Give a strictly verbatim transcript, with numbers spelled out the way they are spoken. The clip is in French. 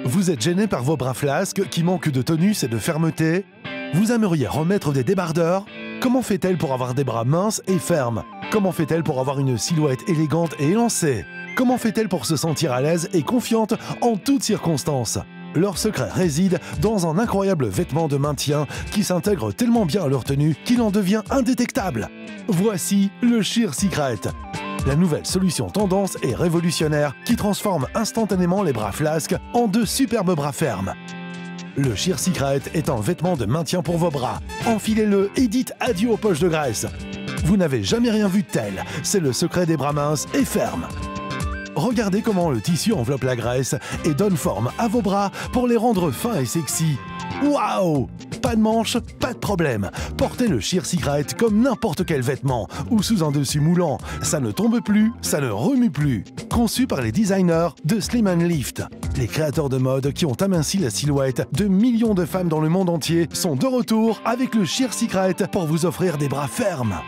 Vous êtes gêné par vos bras flasques qui manquent de tonus et de fermeté? Vous aimeriez remettre des débardeurs? Comment fait-elle pour avoir des bras minces et fermes? Comment fait-elle pour avoir une silhouette élégante et élancée? Comment fait-elle pour se sentir à l'aise et confiante en toutes circonstances? Leur secret réside dans un incroyable vêtement de maintien qui s'intègre tellement bien à leur tenue qu'il en devient indétectable. Voici le Sheer Secret, la nouvelle solution tendance et révolutionnaire qui transforme instantanément les bras flasques en de superbes bras fermes. Le Sheer Secret est un vêtement de maintien pour vos bras. Enfilez-le et dites adieu aux poches de graisse. Vous n'avez jamais rien vu de tel, c'est le secret des bras minces et fermes. Regardez comment le tissu enveloppe la graisse et donne forme à vos bras pour les rendre fins et sexy. Waouh! Pas de manches, pas de problème. Portez le Sheer Secret comme n'importe quel vêtement ou sous un dessus moulant. Ça ne tombe plus, ça ne remue plus. Conçu par les designers de Slim and Lift. Les créateurs de mode qui ont aminci la silhouette de millions de femmes dans le monde entier sont de retour avec le Sheer Secret pour vous offrir des bras fermes.